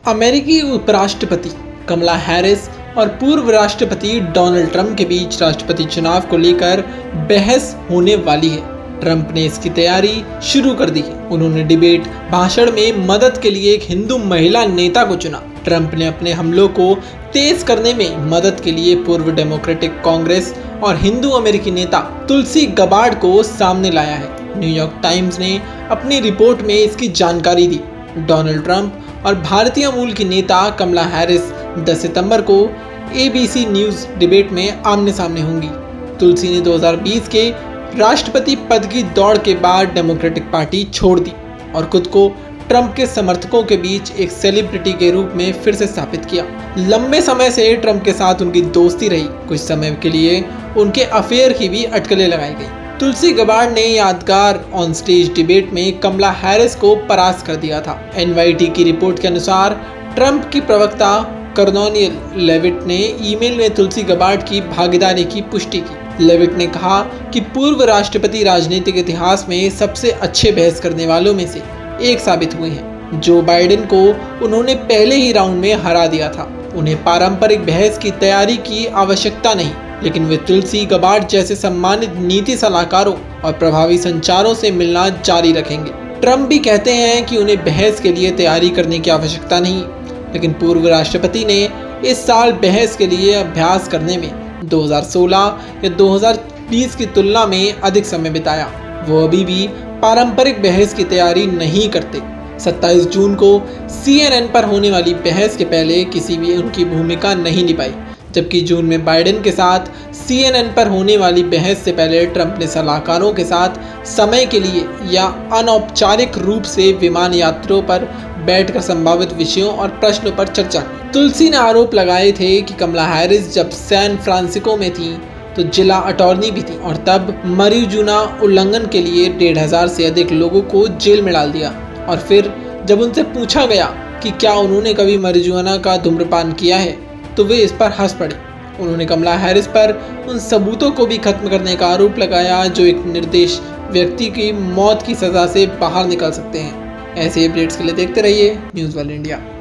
अमेरिकी उपराष्ट्रपति कमला हैरिस और पूर्व राष्ट्रपति डोनाल्ड ट्रंप के बीच राष्ट्रपति चुनाव को लेकर बहस होने वाली है। ट्रंप ने इसकी तैयारी शुरू कर दी है। उन्होंने डिबेट भाषण में मदद के लिए एक हिंदू महिला नेता को चुना। ट्रंप ने अपने हमलों को तेज करने में मदद के लिए पूर्व डेमोक्रेटिक कांग्रेस और हिंदू अमेरिकी नेता तुलसी गबार्ड को सामने लाया है। न्यूयॉर्क टाइम्स ने अपनी रिपोर्ट में इसकी जानकारी दी। डोनाल्ड ट्रंप और भारतीय मूल की नेता कमला हैरिस 10 सितंबर को ABC न्यूज़ डिबेट में आमने सामने होंगी। तुलसी ने 2020 के राष्ट्रपति पद की दौड़ के बाद डेमोक्रेटिक पार्टी छोड़ दी और खुद को ट्रंप के समर्थकों के बीच एक सेलिब्रिटी के रूप में फिर से स्थापित किया। लंबे समय से ट्रंप के साथ उनकी दोस्ती रही। कुछ समय के लिए उनके अफेयर की भी अटकलें लगाई गई। तुलसी गबार्ड ने यादगार ऑन स्टेज डिबेट में कमला हैरिस को परास्त कर दिया था। NYT की रिपोर्ट के अनुसार ट्रंप की प्रवक्ता कर्नोलियल लेविट ने ईमेल में तुलसी गबार्ड की भागीदारी की पुष्टि की। लेविट ने कहा कि पूर्व राष्ट्रपति राजनीतिक इतिहास में सबसे अच्छे बहस करने वालों में से एक साबित हुए हैं। जो बाइडेन को उन्होंने पहले ही राउंड में हरा दिया था। उन्हें पारंपरिक बहस की तैयारी की आवश्यकता नहीं, लेकिन वे तुलसी गबार्ड जैसे सम्मानित नीति सलाहकारों और प्रभावी संचारों से मिलना जारी रखेंगे। ट्रंप भी कहते हैं कि उन्हें बहस के लिए तैयारी करने की आवश्यकता नहीं, लेकिन पूर्व राष्ट्रपति ने इस साल बहस के लिए अभ्यास करने में 2016 या 2020 की तुलना में अधिक समय बिताया। वो अभी भी पारंपरिक बहस की तैयारी नहीं करते। 27 जून को CNN पर होने वाली बहस के पहले किसी भी उनकी भूमिका नहीं निभाई, जबकि जून में बाइडेन के साथ CNN पर होने वाली बहस से पहले ट्रंप ने सलाहकारों के साथ समय के लिए या अनौपचारिक रूप से विमान यात्रियों पर बैठकर संभावित विषयों और प्रश्नों पर चर्चा की। तुलसी ने आरोप लगाए थे कि कमला हैरिस जब सैन फ्रांसिस्को में थी तो जिला अटॉर्नी भी थी और तब मरिजुआना उल्लंघन के लिए 1,500 से अधिक लोगों को जेल में डाल दिया। और फिर जब उनसे पूछा गया कि क्या उन्होंने कभी मरिजुआना का धूम्रपान किया है तो वे इस पर हंस पड़े। उन्होंने कमला हैरिस पर उन सबूतों को भी खत्म करने का आरोप लगाया जो एक निर्दोष व्यक्ति की मौत की सज़ा से बाहर निकल सकते हैं। ऐसे अपडेट्स के लिए देखते रहिए न्यूज़ वर्ल्ड इंडिया।